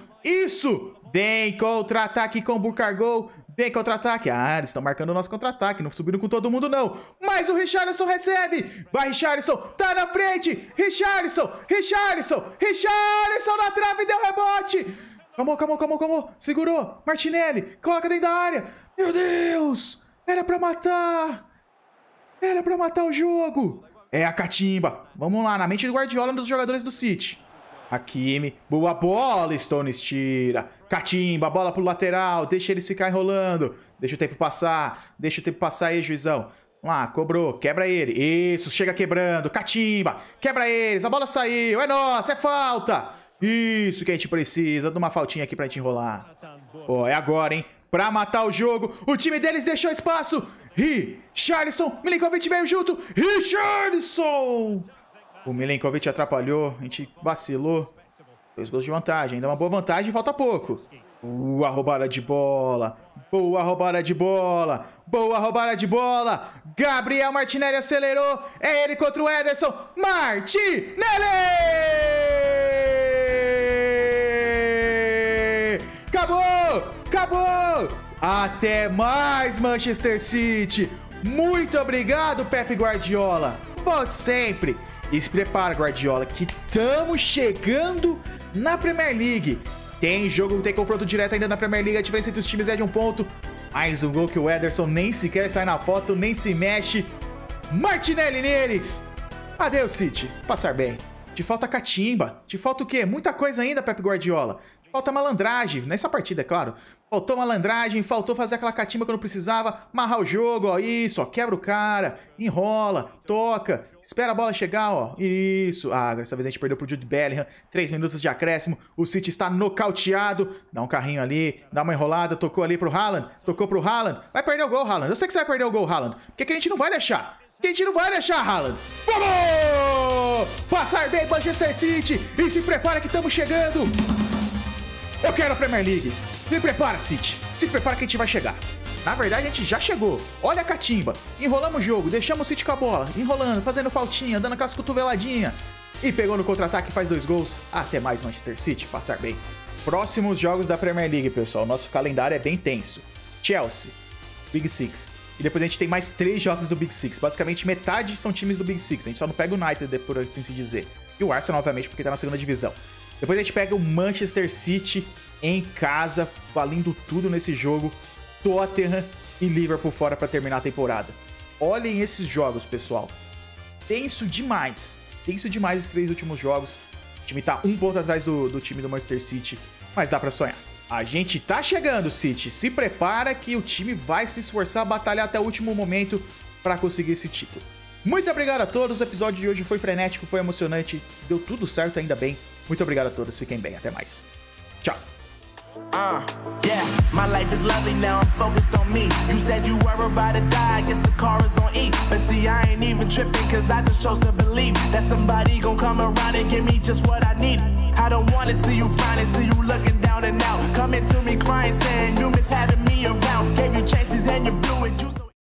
Vem contra-ataque com o Bucargol. Vem contra-ataque. Ah, eles estão marcando o nosso contra-ataque. Não subiram com todo mundo, não. Mas o Richarlison recebe. Vai, Richarlison. Tá na frente. Richarlison na trave. Deu rebote. Calma. Segurou. Martinelli. Coloca dentro da área. Meu Deus. Era pra matar o jogo. É a catimba. Vamos lá. Na mente do Guardiola, um dos jogadores do City. Hakimi, boa bola, Stones tira. Catimba, bola pro lateral, deixa eles ficar enrolando. Deixa o tempo passar aí, juizão. Vamos lá, cobrou, quebra ele. Isso, chega quebrando, catimba, quebra eles, a bola saiu, é nossa, é falta. Isso que a gente precisa, de uma faltinha aqui pra gente enrolar. Ó, é agora, hein, pra matar o jogo. O time deles deixou espaço. Richarlison, Milinkovic veio junto. Richarlison! O Milinkovic atrapalhou, a gente vacilou. 2 gols de vantagem, ainda uma boa vantagem, falta pouco. Boa roubada de bola. Gabriel Martinelli acelerou. É ele contra o Ederson. Martinelli! Acabou! Até mais, Manchester City. Muito obrigado, Pep Guardiola. Volte sempre. E se prepara, Guardiola, que estamos chegando na Premier League. Tem confronto direto ainda na Premier League. A diferença entre os times é de 1 ponto. Mais um gol que o Ederson nem sequer sai na foto, nem se mexe. Martinelli neles. Adeus, City. Passar bem. Te falta catimba. Te falta o quê? Muita coisa ainda, Pep Guardiola. Falta malandragem. Nessa partida, é claro. Faltou malandragem, faltou fazer aquela catimba quando precisava. Amarrar o jogo, ó. Isso, ó. Quebra o cara. Enrola. Toca. Espera a bola chegar, ó. Isso. Ah, dessa vez a gente perdeu pro Jude Bellingham. 3 minutos de acréscimo. O City está nocauteado. Dá um carrinho ali. Dá uma enrolada. Tocou ali pro Haaland. Vai perder o gol, Haaland. Eu sei que você vai perder o gol, Haaland. Porque que a gente não vai deixar. Haaland. Vamos! Passar bem, Manchester City. E se prepara que estamos chegando. Eu quero a Premier League. Me prepara, City. Se prepara que a gente vai chegar. Na verdade, a gente já chegou. Olha a catimba. Enrolamos o jogo. Deixamos o City com a bola. Enrolando, fazendo faltinha, dando aquelas cotoveladinhas. E pegou no contra-ataque e faz 2 gols. Até mais, Manchester City. Passar bem. Próximos jogos da Premier League, pessoal. Nosso calendário é bem tenso. Chelsea. Big Six. E depois a gente tem mais 3 jogos do Big Six. Basicamente, metade são times do Big Six. A gente só não pega o United, por assim se dizer. E o Arsenal, obviamente, porque tá na segunda divisão. Depois a gente pega o Manchester City em casa, valendo tudo nesse jogo. Tottenham e Liverpool fora para terminar a temporada. Olhem esses jogos, pessoal. Tenso demais. Tenso demais esses 3 últimos jogos. O time tá 1 ponto atrás do time do Manchester City, mas dá pra sonhar. A gente tá chegando, City. Se prepara que o time vai se esforçar, batalhar até o último momento pra conseguir esse título. Muito obrigado a todos. O episódio de hoje foi frenético, foi emocionante. Deu tudo certo, ainda bem. Muito obrigado a todos. Fiquem bem. Até mais. Tchau. Yeah, my life is lovely now, I'm focused on me. You said you were about to die, I guess the car is on E. But see, I ain't even tripping, cause I just chose to believe that somebody gon' come around and give me just what I need. I don't wanna see you finally, see you looking down and out, coming to me crying, saying you miss having